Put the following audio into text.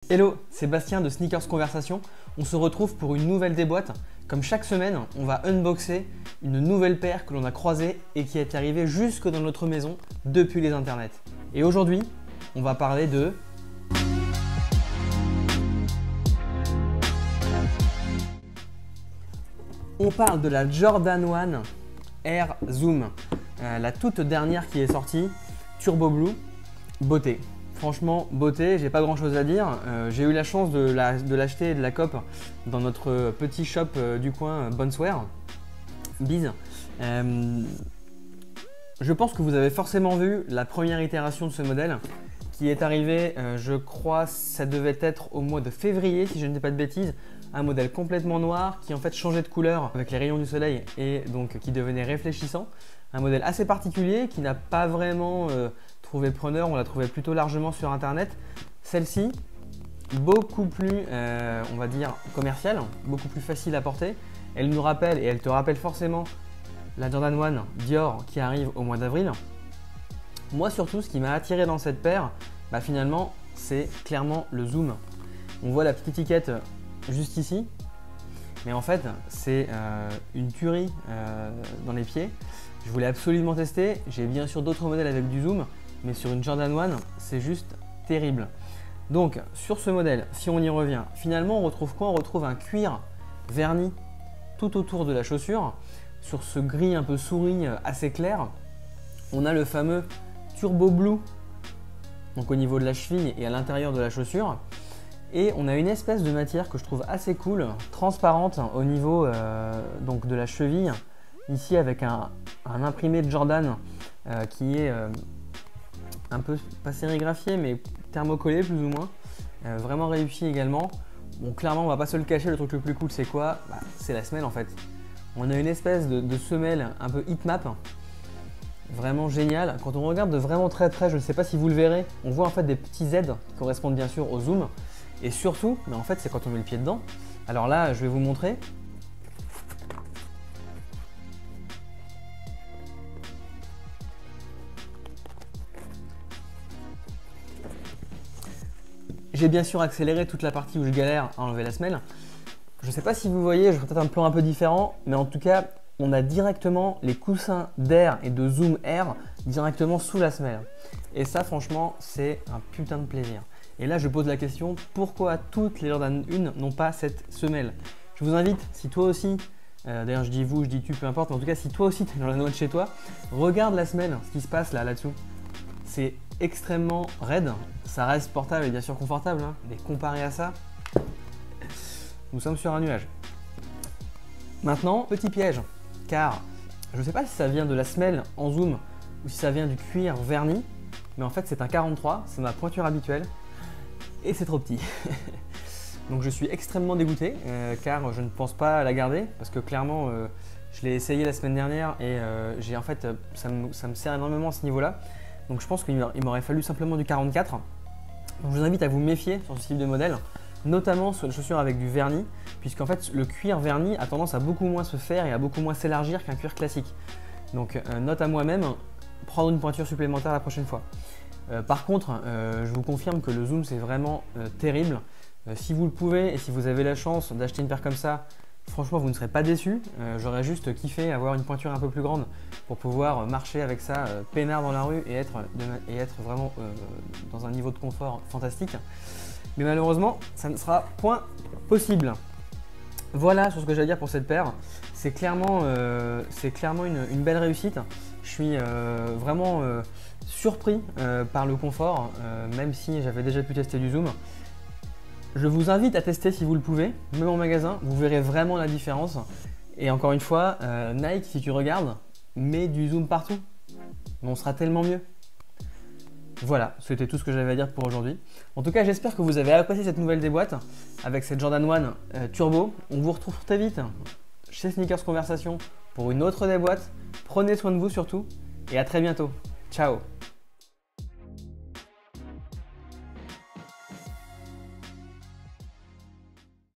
Hello, c'est Bastien de Sneakers Conversation. On se retrouve pour une nouvelle déboîte. Comme chaque semaine, on va unboxer une nouvelle paire que l'on a croisée et qui est arrivée jusque dans notre maison depuis les internets. Et aujourd'hui, on va parler de... On parle de la Jordan 1 Air Zoom, la toute dernière qui est sortie, Turbo Blue, beauté. Franchement, beauté, j'ai pas grand chose à dire. J'ai eu la chance de l'acheter et de la cope dans notre petit shop du coin, Bonsoir, Bise. Je pense que vous avez forcément vu la première itération de ce modèle qui est arrivée, je crois, ça devait être au mois de février, si je ne dis pas de bêtises. Un modèle complètement noir qui en fait changeait de couleur avec les rayons du soleil et donc qui devenait réfléchissant. Un modèle assez particulier qui n'a pas vraiment trouvé preneur, on l'a trouvé plutôt largement sur internet. Celle-ci, beaucoup plus, on va dire, commerciale, beaucoup plus facile à porter. Elle nous rappelle et elle te rappelle forcément la Jordan 1 Dior qui arrive au mois d'avril. Moi surtout, ce qui m'a attiré dans cette paire, finalement, c'est clairement le zoom. On voit la petite étiquette juste ici, mais en fait, c'est une tuerie dans les pieds. Je voulais absolument tester. J'ai bien sûr d'autres modèles avec du zoom, mais sur une Jordan 1, c'est juste terrible. Donc, sur ce modèle, si on y revient, finalement, on retrouve quoi? On retrouve un cuir verni tout autour de la chaussure. Sur ce gris un peu souris assez clair, on a le fameux Turbo Blue, donc au niveau de la cheville et à l'intérieur de la chaussure. Et on a une espèce de matière que je trouve assez cool, transparente au niveau donc de la cheville. Ici avec un imprimé de Jordan qui est un peu, pas sérigraphié, mais thermocollé plus ou moins. Vraiment réussi également. Bon, clairement, on va pas se le cacher, le truc le plus cool, c'est quoi? C'est la semelle en fait. On a une espèce de semelle un peu heatmap. Vraiment génial. Quand on regarde de vraiment très près, je ne sais pas si vous le verrez, on voit en fait des petits Z qui correspondent bien sûr au zoom. Et surtout, en fait, c'est quand on met le pied dedans. Alors là, je vais vous montrer. J'ai bien sûr accéléré toute la partie où je galère à enlever la semelle. Je ne sais pas si vous voyez, je ferai peut-être un plan un peu différent, mais en tout cas, on a directement les coussins d'air et de zoom air directement sous la semelle. Et ça, franchement, c'est un putain de plaisir. Et là, je pose la question, pourquoi toutes les Jordan 1 n'ont pas cette semelle? Je vous invite, si toi aussi, d'ailleurs je dis vous, je dis tu, peu importe, mais en tout cas, si toi aussi tu es Jordan 1 chez toi, regarde la semelle, ce qui se passe là-dessous. C'est extrêmement raide, ça reste portable et bien sûr confortable, mais comparé à ça, nous sommes sur un nuage. Maintenant, petit piège, car je ne sais pas si ça vient de la semelle en zoom ou si ça vient du cuir verni, mais en fait c'est un 43, c'est ma pointure habituelle. Et c'est trop petit. Donc je suis extrêmement dégoûté car je ne pense pas la garder parce que clairement je l'ai essayé la semaine dernière et j'ai en fait ça me sert énormément à ce niveau-là. Donc je pense qu'il m'aurait fallu simplement du 44. Donc je vous invite à vous méfier sur ce type de modèle, notamment sur les chaussures avec du vernis, puisqu'en fait le cuir verni a tendance à beaucoup moins se faire et à beaucoup moins s'élargir qu'un cuir classique. Donc note à moi-même, prendre une pointure supplémentaire la prochaine fois. Par contre, je vous confirme que le zoom c'est vraiment terrible. Si vous le pouvez et si vous avez la chance d'acheter une paire comme ça, franchement vous ne serez pas déçus. J'aurais juste kiffé avoir une pointure un peu plus grande pour pouvoir marcher avec ça peinard dans la rue et être vraiment dans un niveau de confort fantastique. Mais malheureusement, ça ne sera point possible. Voilà sur ce que j'ai à dire pour cette paire. C'est clairement une belle réussite. Je suis vraiment surpris par le confort, même si j'avais déjà pu tester du zoom. Je vous invite à tester si vous le pouvez, même en magasin, vous verrez vraiment la différence. Et encore une fois, Nike, si tu regardes, met du zoom partout. On sera tellement mieux. Voilà, c'était tout ce que j'avais à dire pour aujourd'hui. En tout cas, j'espère que vous avez apprécié cette nouvelle déboîte avec cette Jordan 1 Turbo. On vous retrouve très vite chez Sneakers Conversation pour une autre déboîte. Prenez soin de vous surtout et à très bientôt. Ciao!